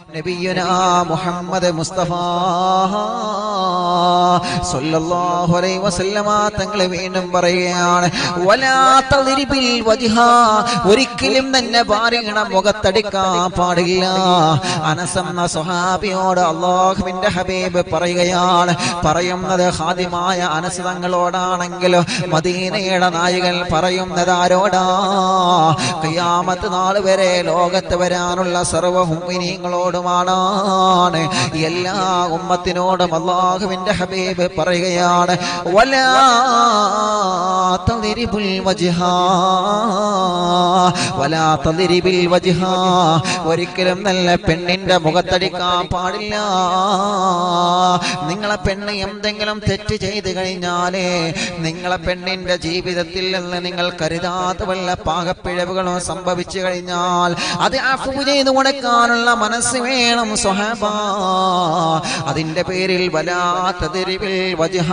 നബിയുനാ മുഹമ്മദ് മുസ്തഫ സല്ലല്ലാഹു അലൈഹി വസല്ലമ തങ്ങൾ വീണ്ടും പറയുകയാണ്, വലാ തദ്രിബിൽ വജ്ഹ, ഒരിക്കലും തന്നെ ഭാര്യയുടെ മുഖത്തടിക്കാൻ പാടില്ല. അനസ് എന്ന സ്വഹാബിയോട് അല്ലാഹുവിന്റെ ഹബീബ് പറയുകയാണ്, പറയുന്നത് ഖാദിമായ അനസ് തങ്ങളോടാണെങ്കിലും മദീനയുടെ നായകൻ പറയുന്നത് ആരോടാ? ഖിയാമത്ത് നാൾ വരെ ലോകത്ത് വരാനുള്ള സർവ്വ മുഅ്മിനീങ്ങളോടുമാണ്. എല്ലാ ഉമ്മത്തിനോടും അല്ലാഹുവിന്റെ ഹബീബ് പറയുകയാണ്, വലാ തദ്രിബുൽ വജ്ഹ, വലാ തദ്രിബിൽ വജ്ഹ, ഒരിക്കലും നല്ല പെണ്ണിന്റെ മുഖത്തടിക്കാൻ പാടില്ല. നിങ്ങളെ പെണ്ണ് എന്തെങ്കിലും തെറ്റ് ചെയ്തു കഴിഞ്ഞാലേ നിങ്ങളെ പെണ്ണിന്റെ ജീവിതത്തിൽ നിന്ന് നിങ്ങൾ കരുതാത്ത വല്ല പാകപ്പിഴവുകളോ സംഭവിച്ചു കഴിഞ്ഞാൽ അത് അഫ്വ ചെയ്തു കൊടുക്കാനുള്ള മനസ്സ് വേണം സ്വഹാബ. അതിന്റെ പേരിൽ വലാ തദ്രിബിൽ വജ്ഹ,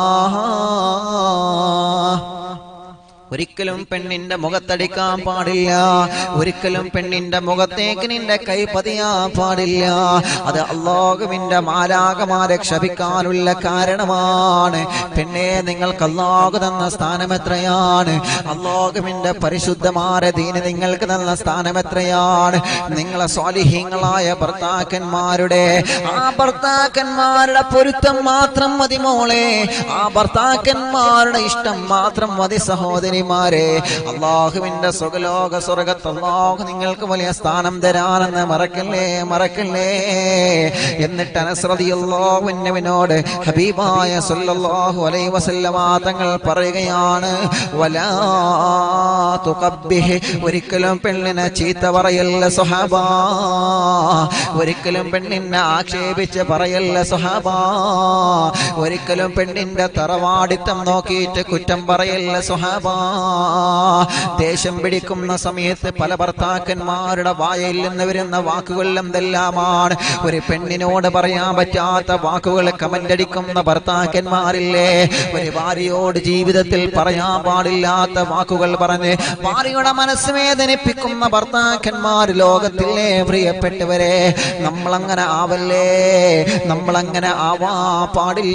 ഒരിക്കലും പെണ്ണിന്റെ മുഖത്തടിക്കാൻ പാടില്ല. ഒരിക്കലും പെണ്ണിന്റെ മുഖത്തേക്ക് നിന്റെ കൈ പതിയാൻ പാടില്ല. അത് അല്ലാഹുവിന്റെ മാലാഖമാരെ ക്ഷപിക്കാനുള്ള കാരണമാണ്. പെണ്ണെ, നിങ്ങൾക്ക് അല്ലാഹു തന്ന സ്ഥാനം എത്രയാണ്? അല്ലാഹുവിന്റെ പരിശുദ്ധമായ ദീന് നിങ്ങൾക്ക് തന്ന സ്ഥാനം എത്രയാണ്? നിങ്ങളെ സ്വാലിഹീങ്ങളായ ഭർത്താക്കന്മാരുടെ ആ ഭർത്താക്കന്മാരുടെ പൊരുത്തം മാത്രം മതി മോളെ. ആ ഭർത്താക്കന്മാരുടെ ഇഷ്ടം മാത്രം മതി സഹോദരി. അല്ലാഹുവിന്റെ സുഖലോക സ്വർഗ്ഗത്ത് അല്ലാഹു നിങ്ങൾക്ക് വലിയ സ്ഥാനം തരാനെന്ന് മറക്കല്ലേ. എന്നിട്ട് അനസ് റളിയല്ലാഹു അൻഹുവിനോട് ഹബീബായ സല്ലല്ലാഹു അലൈഹി വസല്ലമ തങ്ങൾ പറയുകയാണ്, വലാ തുഖബ്ബിഹ്, ഒരിക്കലും പെണ്ണിനെ ചീത്ത പറയല്ല സ്വഹാബ. ഒരിക്കലും പെണ്ണിനെ ആക്ഷേപിച്ച് പറയല്ല സ്വഹാബ. ഒരിക്കലും പെണ്ണിന്റെ തറവാടിത്തം നോക്കിയിട്ട് കുറ്റം പറയല്ല സ്വഹാബ. ദേഷ്യം പിടിക്കുന്ന സമയത്ത് പല ഭർത്താക്കന്മാരുടെ വായിൽ നിന്ന് വരുന്ന വാക്കുകൾ എന്തെല്ലാമാണ്. ഒരു പെണ്ണിനോട് പറയാൻ പറ്റാത്ത വാക്കുകൾ കമന്റ് അടിക്കുന്ന ഭർത്താക്കന്മാരില്ലേ? ഒരു ഭാര്യയോട് ജീവിതത്തിൽ പറയാൻ പാടില്ലാത്ത വാക്കുകൾ പറഞ്ഞ് ഭാര്യയുടെ മനസ്സ് വേദനിപ്പിക്കുന്ന ഭർത്താക്കന്മാർ ലോകത്തിലെ പ്രിയപ്പെട്ടവരെ, നമ്മളങ്ങനെ ആവല്ലേ, നമ്മളങ്ങനെ ആവാ പാടില്ല.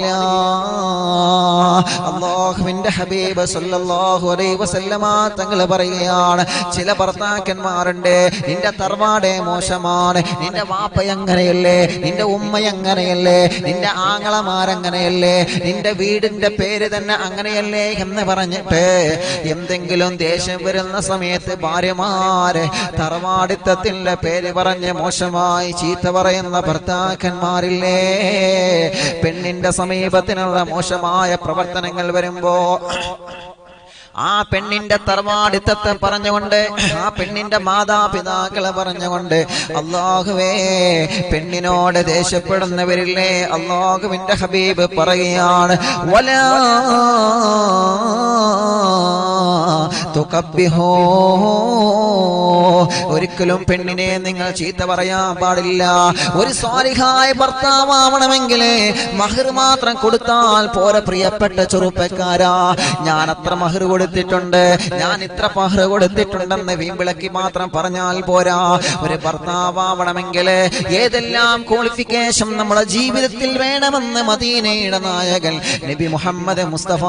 അല്ലാഹുവിന്റെ ഹബീബ് സല്ലല്ലാഹു അലൈഹി വസല്ലമ തങ്ങൾ പറയുകയാണ്, ചില ഭർത്താക്കന്മാരുണ്ട്, നിന്റെ തറവാടേ മോശമാണ്, നിന്റെ വാപ്പ അങ്ങനെയല്ലേ, നിന്റെ ഉമ്മ അങ്ങനെയല്ലേ, നിന്റെ ആങ്ങളമാരങ്ങനെയല്ലേ, നിന്റെ വീടിന്റെ പേര് തന്നെ അങ്ങനെയല്ലേ എന്ന് പറഞ്ഞിട്ട് എന്തെങ്കിലും ദേഷ്യം വരുന്ന സമയത്ത് ഭാര്യമാരെ തറവാടിത്തത്തിന്റെ പേര് പറഞ്ഞ് മോശമായി ചീത്ത പറയുന്ന ഭർത്താക്കന്മാരില്ലേ? പെണ്ണിന്റെ സമീപത്തിനുള്ള മോശമായ പ്രവർത്തനങ്ങൾ വരുമ്പോ ആ പെണ്ണിന്റെ തറവാടിത്തത്തെ പറഞ്ഞുകൊണ്ട്, ആ പെണ്ണിന്റെ മാതാപിതാക്കളെ പറഞ്ഞുകൊണ്ട് അല്ലാഹുവേ, പെണ്ണിനോട് ദേഷ്യപ്പെടുന്നവരില്ലേ? അല്ലാഹുവിന്റെ ഹബീബ് പറയുകയാണ്, വലാ തുഖബ്ബിഹൂ, ഒരിക്കലും പെണ്ണിനെ നിങ്ങൾ ചീത്ത പറയാൻ പാടില്ല. ഒരു സ്വാലിഹായ ഭർത്താവണമെങ്കിൽ മഹർ മാത്രം കൊടുത്താൽ പോരെ പ്രിയപ്പെട്ട ചെറുപ്പക്കാരാ. ഞാൻ അത്ര മഹർ കൊടുത്തിട്ടുണ്ട്, ഞാൻ ഇത്ര മഹർ കൊടുത്തിട്ടുണ്ടെന്ന് വീമ്പിളക്കി മാത്രം പറഞ്ഞാൽ പോരാ. ഒരു ഭർത്താവണമെങ്കിൽ ഏതെല്ലാം ക്വാളിഫിക്കേഷൻ നമ്മുടെ ജീവിതത്തിൽ വേണമെന്ന് മദീനയുടെ നായകൻ നബി മുഹമ്മദ് മുസ്തഫ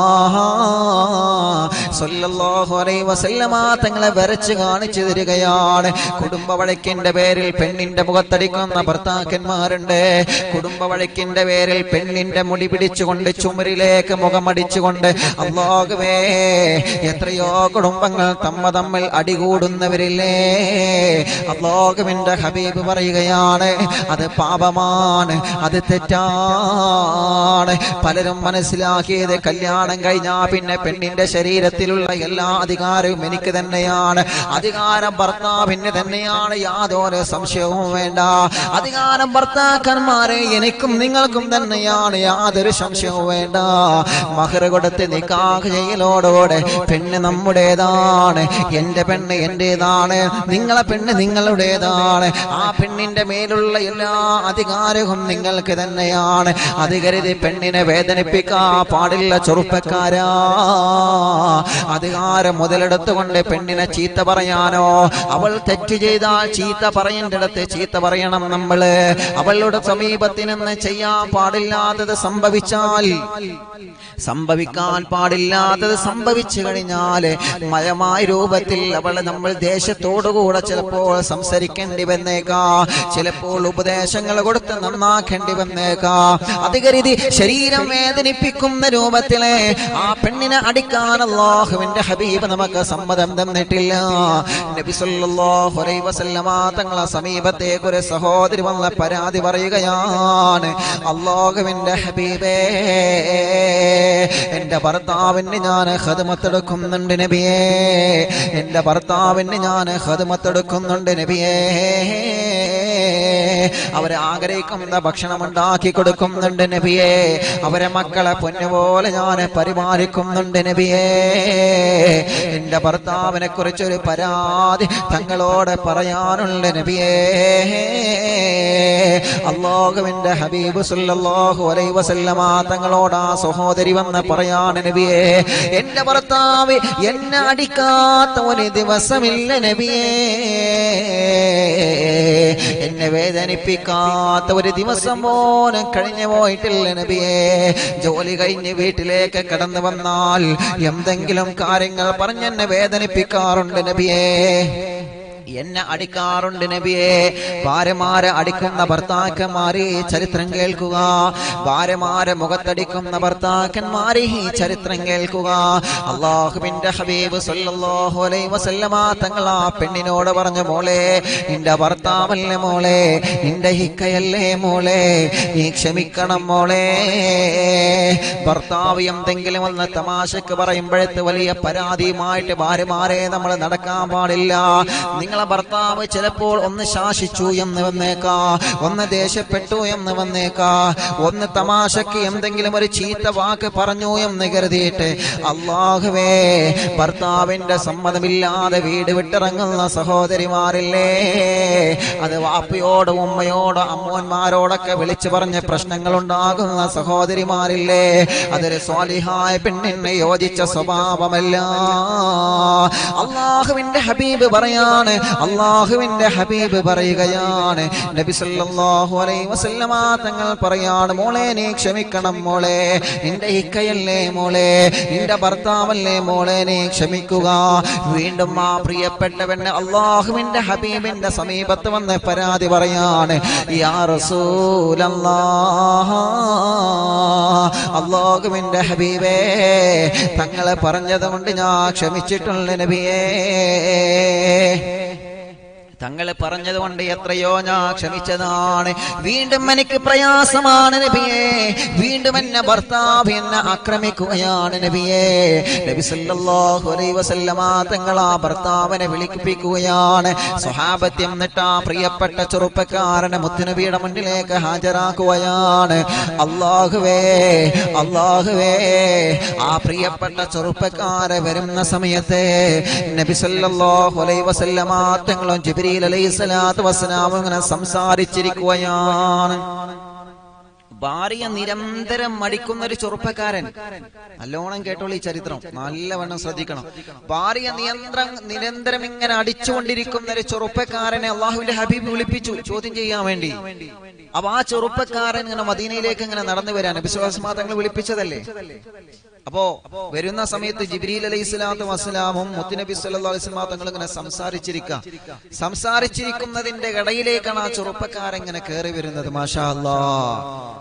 സല്ലല്ലാഹു അലൈഹി വസല്ലമ തങ്ങളെ വരച്ച് കാണിച്ചു തരികയാണ്. കുടുംബ വഴക്കിന്റെ പേരിൽ പെണ്ണിന്റെ മുഖത്തടിക്കുന്ന ഭർത്താക്കന്മാരുണ്ട്. കുടുംബ വഴക്കിന്റെ പേരിൽ പെണ്ണിന്റെ മുടി പിടിച്ചുകൊണ്ട് ചുമരിലേക്ക് മുഖമടിച്ചുകൊണ്ട് അല്ലാഹുവേ, എത്രയോ കുടുംബങ്ങൾ തമ്മിൽ അടികൂടുന്നവരില്ലേ? അല്ലാഹുവിന്റെ ഹബീബ് പറയുകയാണ്, അത് പാപമാണ്, അത് തെറ്റാണ്. പലരും മനസ്സിലാക്കിയത് കല്യാണം കഴിഞ്ഞാ പിന്നെ പെണ്ണിന്റെ ശരീരത്തിലുള്ള എല്ലാ അധികാരവും എനിക്ക് തന്നെയാണ്, അധികാരം ഭർത്താവിന് തന്നെയാണ്, യാതൊരു സംശയവും വേണ്ട. അധികാരം ഭർത്താക്കന്മാരെ എനിക്കും നിങ്ങൾക്കും തന്നെയാണ്, യാതൊരു സംശയവും വേണ്ട. മഹർ കൊടുത്ത് നിക്കാഹ് ചെയ്യലോടോടെ പെണ്ണ് നമ്മുടേതാണ്, എന്റെ പെണ്ണ് എന്റേതാണ്, നിങ്ങളെ പെണ്ണ് നിങ്ങളുടേതാണ്. ആ പെണ്ണിന്റെ മേലുള്ള എല്ലാ അധികാരവും നിങ്ങൾക്ക് തന്നെയാണ്. അത് കരുതി പെണ്ണിനെ വേദനിപ്പിക്കാൻ പാടില്ല ചെറുപ്പക്കാരാ. അത് അധികാരം മുതലെടുത്തുകൊണ്ട് പെണ്ണിനെ ചീത്ത പറയാനോ, അവൾ തെറ്റ് ചെയ്താൽ ചീത്ത പറയേണ്ടിടത്ത് ചീത്ത പറയണം നമ്മള്. അവളുടെ സമീപത്തിൽ നിന്ന് ചെയ്യാൻ പാടില്ലാത്തത് സംഭവിക്കാൻ പാടില്ലാത്തത് സംഭവിച്ചു കഴിഞ്ഞാല് മയമായ രൂപത്തിൽ അവളെ നമ്മൾ ദേശത്തോടുകൂടെ ചിലപ്പോൾ സംസാരിക്കേണ്ടി വന്നേക്കാ, ചിലപ്പോൾ ഉപദേശങ്ങൾ കൊടുത്ത് നന്നാക്കേണ്ടി വന്നേക്കാ. അത് കരുതി ശരീരം വേദനിപ്പിക്കുന്ന രൂപത്തിലെ ആ പെണ്ണിനെ അടിക്കാൻ അല്ലാഹുവിന്റെ ഹബീബ് നമുക്ക് സമ്മതം തന്നിട്ടില്ല. നബി സല്ലല്ലാഹു അലൈഹി വസല്ലമ തങ്ങളെ സമീപത്തേക്ക് ഒരു സഹോദരി വന്ന പരാതി പറയുകയാണ്, അല്ലാഹുവിന്റെ ഹബീബേ, എന്റെ ഭർത്താവിന് ഞാൻ ഖിദ്മത്തെടുക്കുന്നുണ്ട് നബിയേ, എന്റെ ഭർത്താവിന് ഞാൻ ഖിദ്മത്തെടുക്കുന്നുണ്ട് നബിയേ, അവരെ ആഗ്രഹിക്കുന്ന ഭക്ഷണം ഉണ്ടാക്കി കൊടുക്കുന്നുണ്ട് നബിയേ, അവരെ മക്കളെ പൊന്നുപോലെ ഞാൻ പരിപാലിക്കുന്നുണ്ട് നബിയേ, എന്റെ ഭർത്താവിനെ കുറിച്ചൊരു പരാതി തങ്ങളോട് പറയാനുണ്ട് നബിയേ. അല്ലാഹുവിന്റെ ഹബീബ് സല്ലല്ലാഹു അലൈഹി വസല്ലമ തങ്ങളോട് ആ സഹോദരി വന്ന് പറയാണ്, നബിയേ, എന്റെ ഭർത്താവ് എന്നെ അടിക്കാത്ത ഒരു ദിവസമില്ല നബിയേ, എന്നെ വേദനിപ്പിക്കാത്ത ഒരു ദിവസം പോലും കഴിഞ്ഞു പോയിട്ടില്ല നബിയേ. ജോലി കഴിഞ്ഞ് വീട്ടിലേക്ക് കടന്നു വന്നാൽ എന്തെങ്കിലും കാര്യങ്ങൾ പറഞ്ഞെന്നെ വേദനിപ്പിക്കാറുണ്ട് നബിയേ, എന്നെ അടിക്കാറുണ്ട് നബിയേ. ഭാര്യമാരെ അടിക്കുന്ന ഭർത്താക്കന്മാരെ ചരിത്രം കേൾക്കുക, ഭാര്യമാരെ മുഖത്തടിക്കുന്ന ഭർത്താക്കന്മാരെ ചരിത്രം കേൾക്കുക. അല്ലാഹുവിന്റെ ഹബീബ് സല്ലല്ലാഹു അലൈഹി വസല്ലമ തങ്ങൾ ആ പെണ്ണിനോട് പറഞ്ഞു, മോളെ, നിന്റെ ഭർത്താവല്ലേ മോളെ, നിന്റെ ഹിക്കയല്ലേ മോളെ, നീ ക്ഷമിക്കണം മോളെ. ഭർത്താവ് എന്തെങ്കിലും ഒന്ന് തമാശക്ക് പറയുമ്പോഴത്തെ വലിയ പരാതിയുമായിട്ട് ഭാര്യമാരെ നമ്മൾ നടക്കാൻ പാടില്ല. നിങ്ങളെ ഭർത്താവ് ചിലപ്പോൾ ഒന്ന് ശാസിച്ചു എന്ന് വന്നേക്കാ, ഒന്ന് ദേഷ്യപ്പെട്ടു എന്ന് വന്നേക്കാ, ഒന്ന് തമാശക്ക് എന്തെങ്കിലും ഒരു ചീത്ത വാക്ക് പറഞ്ഞു എന്ന് കരുതിയിട്ട് അല്ലാഹുവേ, ഭർത്താവിന്റെ സമ്മതമില്ലാതെ വീട് വിട്ടിറങ്ങുന്ന സഹോദരിമാരില്ലേ, അത് വാപ്പയോടും ഉമ്മയോടും അമ്മോന്മാരോടൊക്കെ വിളിച്ചു പറഞ്ഞ് പ്രശ്നങ്ങൾ ഉണ്ടാകുന്ന സഹോദരിമാരില്ലേ, അതൊരു സ്വാലിഹായ പെണ്ണിന് യോജിച്ച സ്വഭാവമല്ല. അല്ലാഹുവിന്റെ ഹബീബ് പറയാണ്, അല്ലാഹുവിന്റെ ഹബീബ് പറയുകയാണ്, നബി സല്ലല്ലാഹു അലൈഹി വസല്ലമ തങ്ങൾ പറയാണ്, മോളെ, നീ ക്ഷമിക്കണം മോളെ, നിന്റെ ഇക്കയല്ലേ മോളെ, നിന്റെ ഭർത്താവല്ലേ മോളെ, നീ ക്ഷമിക്കുക. വീണ്ടും ആ പ്രിയപ്പെട്ടവന് അല്ലാഹുവിന്റെ ഹബീബിന്റെ സമീപത്ത് വന്ന് പരാതി പറയാണ്, യാ റസൂലല്ലാഹ്, അല്ലാഹുവിന്റെ ഹബീബേ, തങ്ങളെ പറഞ്ഞതുകൊണ്ട് ഞാൻ ക്ഷമിച്ചിട്ടുണ്ട് നബിയേ, തങ്ങൾ പറഞ്ഞതുകൊണ്ട് എത്രയോ ഞാൻ ക്ഷമിച്ചതാണ്. വീണ്ടും എനിക്ക് പ്രയാസമാണ് നബിയേ, വീണ്ടും എന്നെ ഭർത്താവ് എന്നെ ആക്രമിക്കുകയാണ് നബിയേ. നബി സല്ലല്ലാഹു അലൈഹി വസല്ലമ തങ്ങൾ ആ ഭർത്താവിനെ വിളിപ്പിക്കുകയാണ്. സ്വഹാബത്ത് എന്നിട്ട് ആ പ്രിയപ്പെട്ട ചെറുപ്പക്കാരനെ മുത്തുനബിയുടെ മുന്നിലേക്ക് ഹാജരാക്കുകയാണ്. അല്ലാഹുവേ, അല്ലാഹുവേ, ആ പ്രിയപ്പെട്ട ചെറുപ്പക്കാരെ വരുന്ന സമയത്ത് നബി സല്ലല്ലാഹു അലൈഹി വസല്ലമ തങ്ങളും ജിബ്രീൽ അലൈഹിസ്സലാത്തു വസ്സലാം ഇങ്ങനെ സംസാരിച്ചിരിക്കുകയാണ്. ഭാര്യ നിരന്തരം മടിക്കുന്ന ഒരു ചെറുപ്പക്കാരൻ, നല്ലോണം കേട്ടോളൂ ഈ ചരിത്രം, നല്ലവണ്ണം ശ്രദ്ധിക്കണം. ഭാര്യ നിരന്തരം ഇങ്ങനെ അടിച്ചുകൊണ്ടിരിക്കുന്ന ഒരു ചെറുപ്പക്കാരനെ അള്ളാഹുവിന്റെ ഹബീബ് വിളിപ്പിച്ചു ചോദ്യം ചെയ്യാൻ വേണ്ടി. അപ്പൊ ആ ചെറുപ്പക്കാരൻ ഇങ്ങനെ മദീനയിലേക്ക് ഇങ്ങനെ നടന്നു വരാൻ വിശ്വാസമാ തങ്ങൾ വിളിപ്പിച്ചതല്ലേ. അപ്പോ വരുന്ന സമയത്ത് ജിബ്രീൽ അലൈഹിസ്സലാത്തു വസ്സലാമും മുത്തുനബി സല്ലല്ലാഹു അലൈഹി വസല്ലം തങ്ങൾ ഇങ്ങനെ സംസാരിച്ചിരിക്കുന്നതിന്റെ ഇടയിലേക്കാണ് ആ ചെറുപ്പക്കാരൻ ഇങ്ങനെ കയറി വരുന്നത്. മാഷാ അല്ലാഹ്.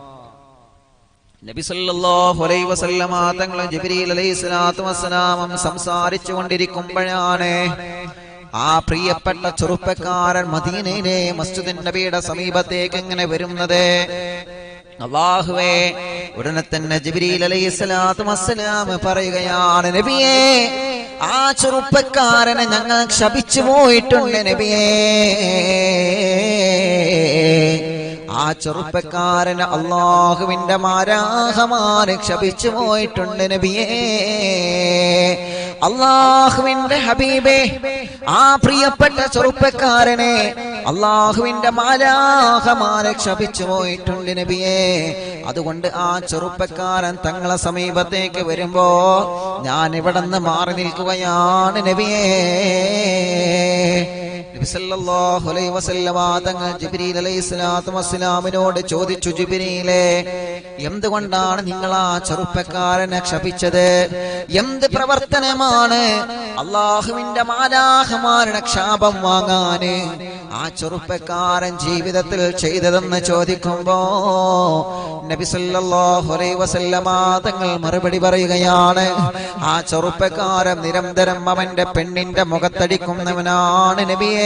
നബി സല്ലല്ലാഹു അലൈഹി വസല്ലം തങ്ങൾ ജിബ്രീൽ അലൈഹിസ്സലാത്തു വസ്സലാമും സംസാരിച്ചു കൊണ്ടിരിക്കുമ്പോഴാണ് ആ പ്രിയപ്പെട്ട ചെറുപ്പക്കാരൻ മദീനയിലെ മസ്ജിദുൻ നബിയുടെ സമീപത്തേക്ക് ഇങ്ങനെ വരുന്നത്. അല്ലാഹുവേ, ഉടനെ തന്നെ ജിബ്രീൽ അലൈഹിസ്സലാത്തു വസ്സലാം പറയുകയാണ്, നബിയേ, ആ ചെറുപ്പക്കാരനെ ഞങ്ങൾ ശപിച്ചു പോയിട്ടുണ്ട് നബിയേ, ആ ചെറുപ്പക്കാരന് അല്ലാഹുവിന്റെ മാലാഖമാർ ശപിച്ചു പോയിട്ടുണ്ട് നബിയേ. അല്ലാഹുവിന്റെ ഹബീബേ, ആ പ്രിയപ്പെട്ട ചെറുപ്പക്കാരനെ അള്ളാഹുവിന്റെ മാലാഖമാരെ ശപിച്ചു പോയിട്ടുണ്ട് നബിയേ. അതുകൊണ്ട് ആ ചെറുപ്പക്കാരൻ തങ്ങളെ സമീപത്തേക്ക് വരുമ്പോ ഞാൻ ഇവിടെ നിന്ന് മാറി നിൽക്കുകയാണ് നബിയേ. നബി സല്ലല്ലാഹു അലൈഹി വസല്ലമ തങ്ങൾ ജിബ്രീൽ അലൈഹിസ്സലാത്തു വസ്സലാമിനോട് ചോദിച്ചു, ജിബ്രീലേ, എന്തുകൊണ്ടാണ് നിങ്ങൾ ആ ചെറുപ്പക്കാരനെ ശപിച്ചത്? എന്ത് പ്രവർത്തനമാണ് അള്ളാഹുവിന്റെ മാലാഖമാരുടെ ശാപം വാങ്ങാന് ആ ചെറുപ്പക്കാരൻ ജീവിതത്തിൽ ചെയ്തതെന്ന് ചോദിക്കുമ്പോ നബി സല്ലല്ലാഹു അലൈഹി വസല്ലമ തങ്ങൾ മറുപടി പറയുകയാണ്, ആ ചെറുപ്പക്കാരൻ നിരന്തരം അവന്റെ പെണ്ണിന്റെ മുഖത്തടിക്കുന്നവനാണ് നബിയേ.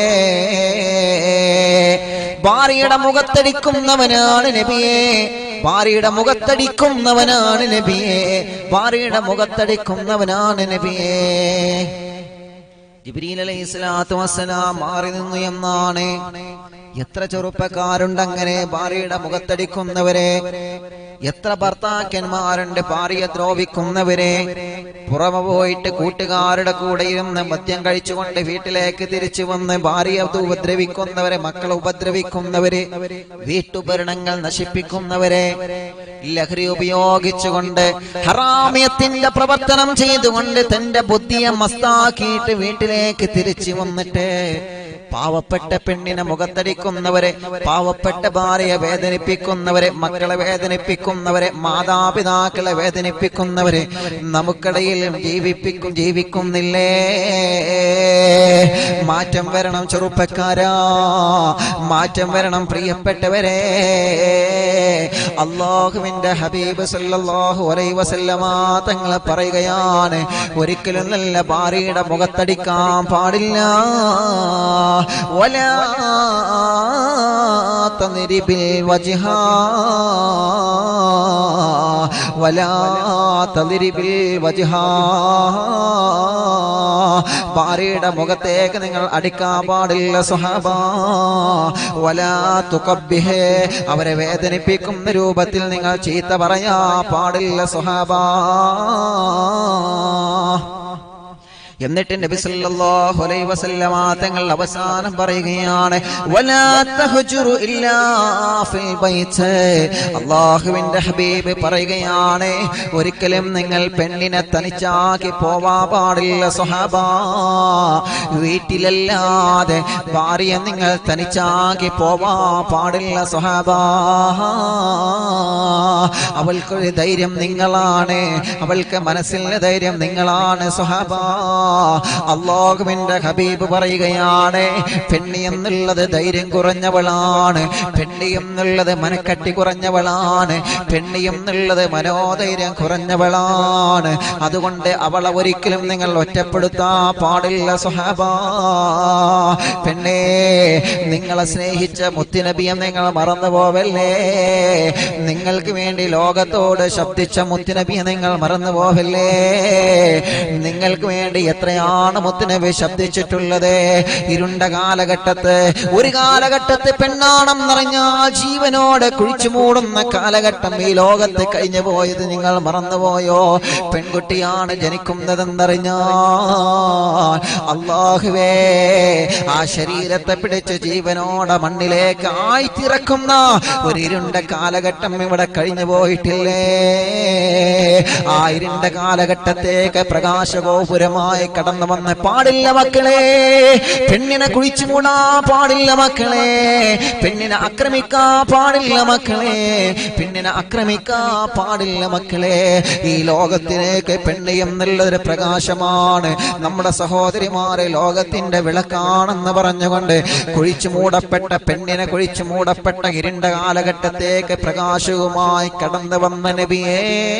ഭാര്യയുടെ മുഖത്തടിക്കുന്നവനാണ് നബിയേ. ഭാര്യയുടെ മുഖത്തടിക്കുന്നവനാണ് നബിയേ. ഭാര്യയുടെ മുഖത്തടിക്കുന്നവനാണ് നബിയേ. ജിബ്രീൽ അലൈഹിസ്സലാത്തു വസ്സലാം മാറി നിന്നു എന്നാണ്. എത്ര ചെറുപ്പക്കാരുണ്ട് അങ്ങനെ ഭാര്യയുടെ മുഖത്തടിക്കുന്നവരെ? എത്ര ഭർത്താക്കന്മാരുണ്ട് ഭാര്യയെ ദ്രോഹിക്കുന്നവരെ? പുറമെ പോയിട്ട് കൂട്ടുകാരുടെ കൂടെ ഇരുന്ന് മദ്യം കഴിച്ചുകൊണ്ട് വീട്ടിലേക്ക് തിരിച്ചു വന്ന് ഭാര്യയെ ഉപദ്രവിക്കുന്നവരെ, മക്കളെ ഉപദ്രവിക്കുന്നവരെ, വീട്ടുപകരണങ്ങൾ നശിപ്പിക്കുന്നവരെ, ലഹരി ഉപയോഗിച്ചുകൊണ്ട് ഹറാമിയത്തിന്റെ പ്രവർത്തനം ചെയ്തുകൊണ്ട് തന്റെ ബുദ്ധിയെ മസ്താക്കിയിട്ട് വീട്ടിലേക്ക് തിരിച്ചു വന്നിട്ട് പാവപ്പെട്ട പെണ്ണിനെ മുഖത്തടിക്കുന്നവരെ, പാവപ്പെട്ട ഭാര്യയെ വേദനിപ്പിക്കുന്നവരെ, മക്കളെ വേദനിപ്പിക്കുന്നവരെ, മാതാപിതാക്കളെ വേദനിപ്പിക്കുന്നവരെ നമുക്കിടയിൽ ജീവിക്കുന്നില്ലേ? മാറ്റം വരണം ചെറുപ്പക്കാരാ, മാറ്റം വരണം പ്രിയപ്പെട്ടവരെ. അല്ലാഹുവിന്റെ ഹബീബ് സല്ലല്ലാഹു അലൈഹി വസല്ലമ തങ്ങൾ പറയുകയാണ്, ഒരിക്കലും നല്ല ഭാര്യയുടെ മുഖത്തടിക്കാൻ പാടില്ല. ولا تضرب الوجه ولا تضرب الوجه. ഭാര്യയുടെ മുഖത്തേക്ക് നിങ്ങൾ അടിക്കാൻ പാടില്ല സ്വഹാബ. വലാ തുഖബ്ബിഹ്, അവരെ വേദനിപ്പിക്കുന്ന രൂപത്തിൽ നിങ്ങൾ ചീത്ത പറയാ പാടില്ല സ്വഹാബ. എന്നിട്ട് നബി സല്ലല്ലാഹു അലൈഹി വസല്ലമ തങ്ങൾ അവസാനം പറയുകയാണ്, വലാ തഹ്ജുറു ഇല്ലാ ഫിൽ ബൈത്ത്. അല്ലാഹുവിന്റെ ഹബീബ് പറയുകയാണ്, ഒരിക്കലും നിങ്ങൾ പെണ്ണിനെ തനിച്ചാക്കി പോവാൻ പാടില്ല സ്വഹാബ. വീട്ടിലല്ലാതെ ഭാര്യയെ നിങ്ങൾ തനിച്ചാക്കി പോവാൻ പാടില്ല സ്വഹാബ. അവൾക്കൊരു ധൈര്യം നിങ്ങളാണ്, അവൾക്ക് മനസ്സിലെ ധൈര്യം നിങ്ങളാണ് സ്വഹാബ. അല്ലാഹുവിന്റെ ഹബീബ് പറയുകയാണ്, പെണ്ണി എന്നുള്ളത് ധൈര്യം കുറഞ്ഞവളാണ്, പെണ്ണി എന്നുള്ളത് മനക്കട്ടി കുറഞ്ഞവളാണ്, പെണ്ണി എന്നുള്ളത് മനോധൈര്യം കുറഞ്ഞവളാണ്. അതുകൊണ്ട് അവളെ ഒരിക്കലും നിങ്ങൾ ഒറ്റപ്പെടുത്താൻ പാടില്ല സ്വഹാബ. പെണ്ണേ, നിങ്ങളെ സ്നേഹിച്ച മുത്തുനബിയെ നിങ്ങൾ മറന്നു പോവല്ലേ? നിങ്ങൾക്ക് വേണ്ടി ലോകത്തോട് ശബ്ദിച്ച മുത്തുനബിയെ നിങ്ങൾ മറന്നു പോവല്ലേ? നിങ്ങൾക്ക് വേണ്ടി എത്രയാണ് മുത്തുനബി ശബ്ദിച്ചിട്ടുള്ളത്? ഇരുണ്ട കാലഘട്ടത്ത്, ഒരു കാലഘട്ടത്ത് പെണ്ണാണെന്നറിഞ്ഞാൽ ജീവനോടെ കുഴിച്ചു മൂടുന്ന കാലഘട്ടം ഈ ലോകത്ത് കഴിഞ്ഞു പോയത് നിങ്ങൾ മറന്നുപോയോ? പെൺകുട്ടിയാണ് ജനിക്കുന്നതെന്നറിഞ്ഞാൽ അല്ലാഹുവേ, ആ ശരീരത്തെ പിടിച്ച് ജീവനോടെ മണ്ണിലേക്ക് ആയിത്തിറക്കുന്ന ഒരു ഇരുണ്ട കാലഘട്ടം ഇവിടെ കഴിഞ്ഞു പോയിട്ടില്ലേ? ആ ഇരുണ്ട കാലഘട്ടത്തേക്ക് പ്രകാശഗോപുരമായി കടന്നു വന്ന് പാടില്ല മക്കളെ. പെണ്ണിനെ കുഴിച്ചു മൂടാ പാടില്ല മക്കളെ. പെണ്ണിനെ ആക്രമിക്കാ പാടില്ല മക്കളെ. പെണ്ണിനെ ആക്രമിക്കാ പാടില്ല മക്കളെ. ഈ ലോകത്തിലേക്ക് പെണ്ണ് എന്നുള്ളൊരു പ്രകാശമാണ്. നമ്മുടെ സഹോദരിമാരെ ലോകത്തിന്റെ വിളക്കാണെന്ന് പറഞ്ഞുകൊണ്ട് കുഴിച്ചു മൂടപ്പെട്ട പെണ്ണിനെ, കുഴിച്ചു മൂടപ്പെട്ട ഇരുണ്ട കാലഘട്ടത്തേക്ക് പ്രകാശവുമായി കടന്നു വന്ന നബിയേ,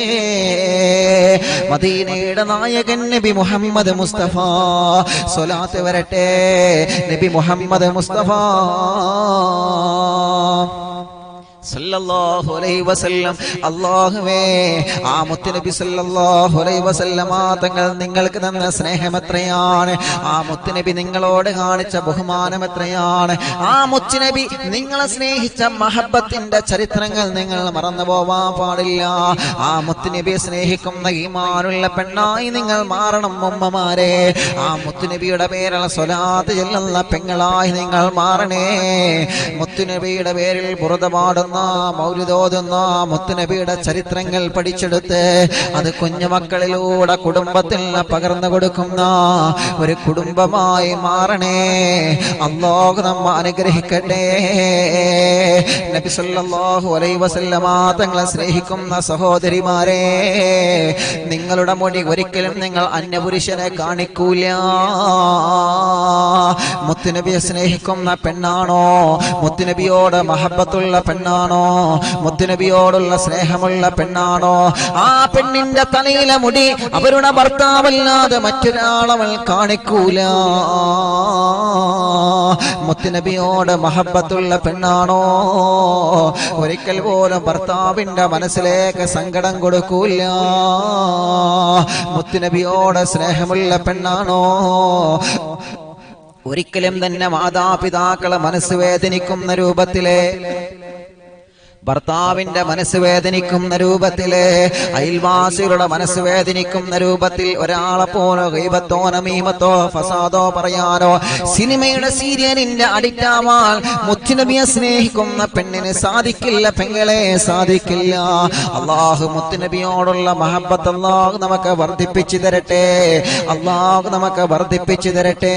മദീനയുടെ നായകൻ നബി മുഹമ്മദ് മുസ്തഫ, സ്വലാത്ത് വരട്ടെ നബി മുഹമ്മദ് മുസ്തഫ സല്ലല്ലാഹു അലൈഹി വസല്ലം. അല്ലാഹുവേ, ആ മുത്തുനബി സല്ലല്ലാഹു അലൈഹി വസല്ലമ തങ്ങൾ നിങ്ങൾക്ക് തന്ന സ്നേഹം എത്രയാണ്, ആ മുത്തുനബി നിങ്ങളോട് കാണിച്ച ബഹുമാനം എത്രയാണ്, ആ മുത്തുനബി നിങ്ങളെ സ്നേഹിച്ച മഹബത്തിന്റെ ചരിത്രങ്ങൾ നിങ്ങൾ മറന്നു പോവാൻ പാടില്ല. ആ മുത്തുനബിയെ സ്നേഹിക്കുന്ന ഈമാനുള്ള പെണ്ണായി നിങ്ങൾ മാറണം ഉമ്മമാരെ. ആ മുത്തുനബിയുടെ പേരുള്ള സ്വലാത്ത് ചൊല്ലുന്ന പെങ്ങളായി നിങ്ങൾ മാറണേ. മുത്തുനബിയുടെ പേരിൽ ബുറുദ പാടുന്ന, മൗലിദോതുന്ന, മുത്തുനബിയുടെ ചരിത്രങ്ങൾ പഠിച്ചെടുത്ത് അത് കുഞ്ഞുമക്കളിലൂടെ കുടുംബത്തിൽ പകർന്നു കൊടുക്കുന്ന ഒരു കുടുംബമായി മാറണേ. അല്ലാഹു നമ്മെ അനുഗ്രഹിക്കട്ടെ. നബി സല്ലല്ലാഹു അലൈഹി വസല്ലമ തങ്ങളെ സ്നേഹിക്കുന്ന സഹോദരിമാരെ, നിങ്ങളുടെ മുടി ഒരിക്കലും നിങ്ങൾ അന്യപുരുഷനെ കാണിക്കൂല. മുത്തുനബിയെ സ്നേഹിക്കുന്ന പെണ്ണാണോ, മുത്തുനബിയോട് മഹബത്തുള്ള പെണ്ണാണോ, മുത്തുനബിയോടുള്ള സ്നേഹമുള്ള പെണ്ണാണോ, ആ പെണ്ണിന്റെ തലയിലെ മുടി അവരുടെ ഭർത്താവല്ലാതെ മറ്റൊരാളവൾ കാണിക്കൂല. മുത്തുനബിയോട് മഹബത്തുള്ള പെണ്ണാണോ, ഒരിക്കൽ പോലും ഭർത്താവിന്റെ മനസ്സിലേക്ക് സങ്കടം കൊടുക്കൂല. മുത്തുനബിയോട് സ്നേഹമുള്ള പെണ്ണാണോ, ഒരിക്കലും തന്നെ മാതാപിതാക്കളെ മനസ്സ് വേദനിക്കുന്ന രൂപത്തിലെ, ഭർത്താവിന്റെ മനസ്സ് വേദനിക്കുന്ന രൂപത്തില്, അയൽവാസികളുടെ മനസ്സ് വേദനിക്കുന്ന രൂപത്തിൽ ഒരാളെ പോലെ ഗീബത്തോ നമീമത്തോ ഫസാദോ പറയാനോ സിനിമയുടെ സീരിയലിന്റെ അഡിക്റ്റാവാൻ മുത്തുനബിയെ സ്നേഹിക്കുന്ന പെണ്ണിന് സാധിക്കില്ല, പെങ്ങളെ സാധിക്കില്ല. അള്ളാഹു മുത്തുനബിയോടുള്ള മഹബത്ത് അള്ളാഹു നമുക്ക് വർദ്ധിപ്പിച്ചു തരട്ടെ. അള്ളാഹു നമുക്ക് വർദ്ധിപ്പിച്ചു തരട്ടെ.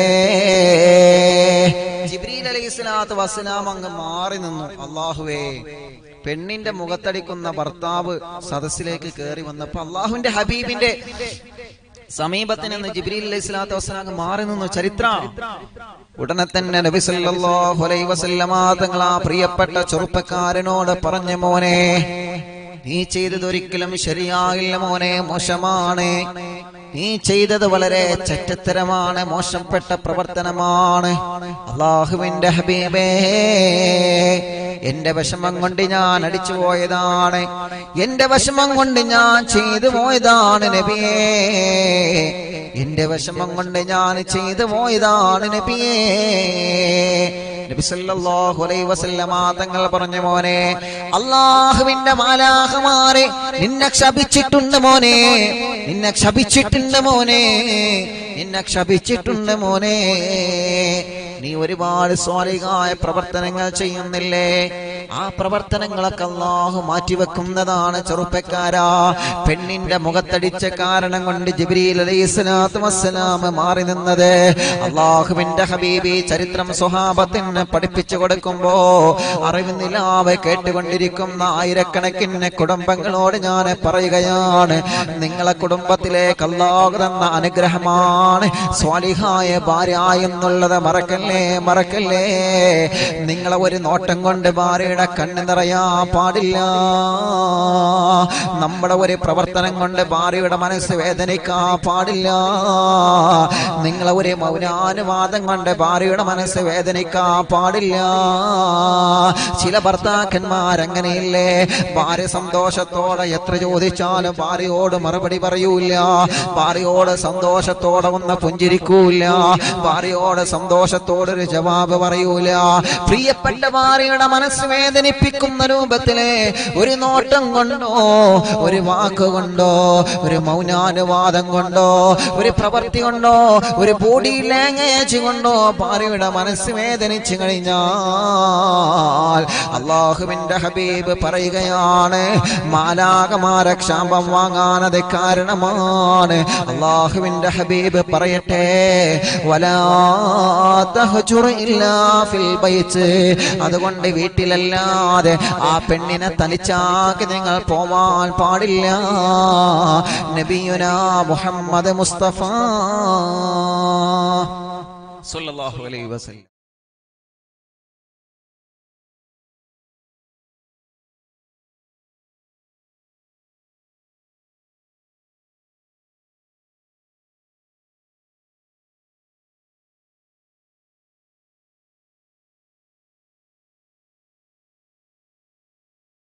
ജിബ്രീൽ അലൈഹിസ്സലാത്തു വസ്സലാം അങ്ങ് മാറി നിന്നു. അള്ളാഹുവേ, പെണ്ണിന്റെ മുഖത്തടിക്കുന്ന ഭർത്താവ് സദസ്സിലേക്ക് കയറി വന്നപ്പോ അള്ളാഹുവിന്റെ ഹബീബിന്റെ സമീപത്തിൽ നിന്ന് ജിബ്രീൽ അലൈഹിസ്സലാത്തു വസ്സലാം മാറി നിന്നു. ചരിത്രം ഉടനെ തന്നെ നബി സല്ലല്ലാഹു അലൈഹി വസല്ലമ തങ്ങൾ ആ പ്രിയപ്പെട്ട ചെറുപ്പക്കാരനോട് പറഞ്ഞു, മോനെ, നീ ചെയ്തത് ഒരിക്കലും ശരിയായില്ല മോനെ, മോശമാണ്. നീ ചെയ്തത് വളരെ ചെറ്റത്തരമാണ്, മോശപ്പെട്ട പ്രവർത്തനമാണ്. അല്ലാഹുവിന്റെ ഹബീബേ, എന്റെ വിഷമം കൊണ്ട് ഞാൻ അടിച്ചു പോയതാണ്, എന്റെ വിഷമം കൊണ്ട് ഞാൻ ചെയ്തു പോയതാണ് നബിയേ, എന്റെ വിഷമം കൊണ്ട് ഞാൻ ചെയ്തു പോയതാണ് നബിയേ. നബി സല്ലല്ലാഹു അലൈഹി വസല്ലമ തങ്ങൾ പറഞ്ഞു, മോനെ, അല്ലാഹുവിന്റെ മാലാഖമാരെ നിന്നെ ക്ഷപിച്ചിട്ടുണ്ട് മോനെ, നിന്നെ ക്ഷപിച്ചിട്ടുണ്ട് മോനെ, നിന്നെ ക്ഷപിച്ചിട്ടുണ്ട് മോനെ. നീ ഒരുപാട് സ്വാലിഹായ പ്രവർത്തനങ്ങൾ ചെയ്യുന്നില്ലേ? ആ പ്രവർത്തനങ്ങളൊക്കെ അല്ലാഹു മാറ്റിവെക്കുന്നതാണ്. ചെറുപ്പക്കാരാ, പെണ്ണിന്റെ മുഖത്തടിച്ച കാരണം കൊണ്ട് ജിബ്രീൽ അലൈഹിസ്സലാത്തു വസ്സലാം മാറി നിന്നത്. അല്ലാഹുവിന്റെ ഹബീബി ചരിത്രം സ്വഹാബത്തിന് പഠിപ്പിച്ചു കൊടുക്കുമ്പോ അറിവ് നിലാവ് കേട്ടുകൊണ്ടിരിക്കുന്ന ആയിരക്കണക്കിന് കുടുംബങ്ങളോട് ഞാൻ പറയുകയാണ്, നിങ്ങളെ കുടുംബത്തിലേക്ക് അല്ലാഹു തന്ന അനുഗ്രഹമാണ് സ്വാലിഹായ ഭാര്യ എന്നുള്ളത് മറക്കല്ലേ, മറക്കല്ലേ. നിങ്ങളെ ഒരു നോട്ടം കൊണ്ട് ഭാര്യയുടെ കണ്ണ് നിറയാൻ പാടില്ല. നമ്മുടെ ഒരു പ്രവർത്തനം കൊണ്ട് ഭാര്യയുടെ മനസ്സ് വേദനിക്കാൻ പാടില്ല. നിങ്ങളെ ഒരു മൗനാനുവാദം കൊണ്ട് ഭാര്യയുടെ മനസ്സ് വേദനിക്കാൻ പാടില്ല. ചില ഭർത്താക്കന്മാരങ്ങനെയില്ലേ, ഭാര്യ സന്തോഷത്തോടെ എത്ര ചോദിച്ചാലും ഭാര്യയോട് മറുപടി പറയൂല, ഭാര്യയോട് സന്തോഷത്തോടെ ഒന്ന് പുഞ്ചിരിക്കൂല, ഭാര്യയോട് സന്തോഷത്തോടൊരു ജവാബ് പറയൂല. പ്രിയപ്പെട്ട ഭാര്യയുടെ മനസ്സ് വേദനിപ്പിക്കുന്ന രൂപത്തിലെ ഒരു നോട്ടം കൊണ്ടോ, ഒരു വാക്കുകൊണ്ടോ, ഒരു മൗനാനുവാദം കൊണ്ടോ, ഒരു പ്രവൃത്തി കൊണ്ടോ, ഒരു ബോഡി ലാംഗ്വേജ് കൊണ്ടോ ഭാര്യയുടെ മനസ്സ് വേദനിച്ചു കഴിഞ്ഞാൽ അല്ലാഹുവിന്റെ ഹബീബ് പറയുകയാണ്, മാലാഖമാരെ ക്ഷാപം വാങ്ങാനത് കാരണമാണ്. അല്ലാഹുവിന്റെ ഹബീബ് പറയട്ടെ, വലാ തഹ്ജുർ ഇല്ലാ ഫിൽ ബൈത്ത്, അതുകൊണ്ട് വീട്ടിലല്ലാതെ ആ പെണ്ണിനെ തനിച്ചാക്കി നിങ്ങൾ പോവാൻ പാടില്ല. നബിയുനാ മുഹമ്മദ് മുസ്തഫ സല്ലല്ലാഹു അലൈഹി വസല്ലം